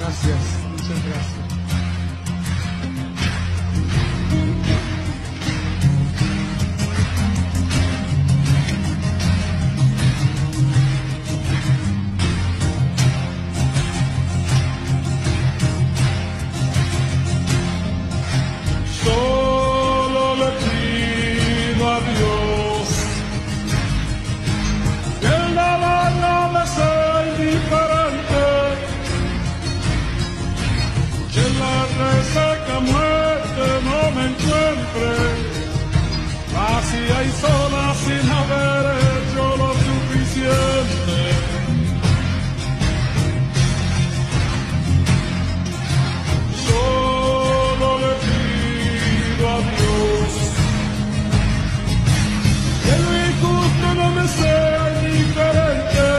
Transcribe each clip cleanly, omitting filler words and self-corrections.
Gracias, muchas gracias. Solo le pido a Dios que el nada no me sea indiferente, que la resaca muerte no me encuentre vacía y sola sin haber hecho lo suficiente. Solo le pido a Dios que lo injusto no me sea indiferente,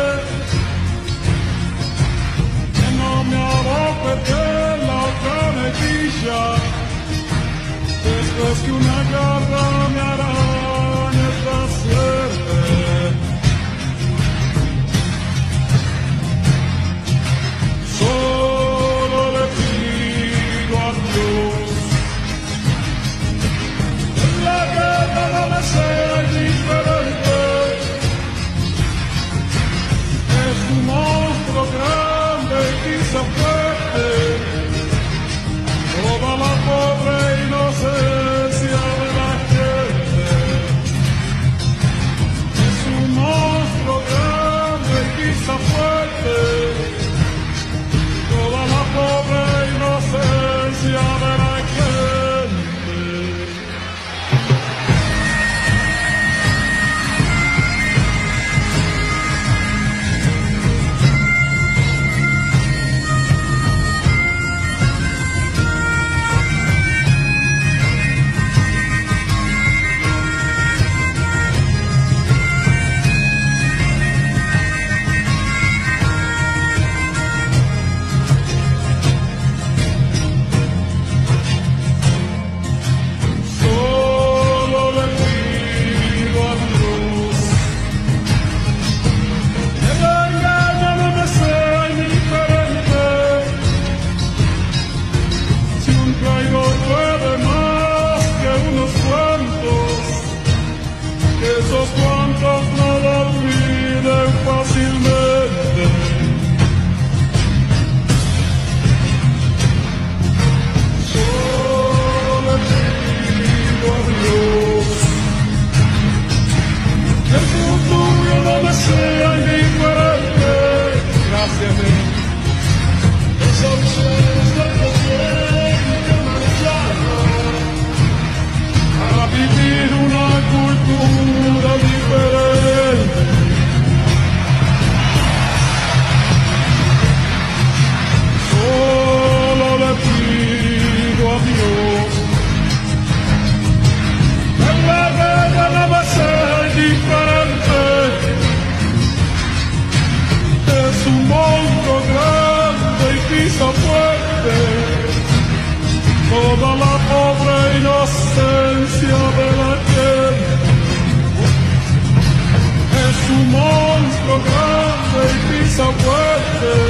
que no me aboque en la otra mejilla, después que una garra me arañe esta suerte. Solo le pido a Dios que la guerra no me sea indiferente, es un monstruo grande y quizá fuerte, toda la pobre inocencia de la gente. Es un monstruo grande y quizá fuerte, toda la pobre inocencia de la gente. Solo le pido a Dios que la engaña no me sea indiferente, si un traidor puede más que unos cuantos, que esos cuantos no lo olviden fácilmente. Solo le pido a Dios que el futuro no me sea indiferente. Gracias, esa ausencia que tiene que marchar para vivir una cultura diferente. Solo le pido a Dios que la guerra no me sea indiferente, es un monstruo grande y quizá fuerte, toda la pobre inocencia de la gente. Es un monstruo grande y quizá fuerte,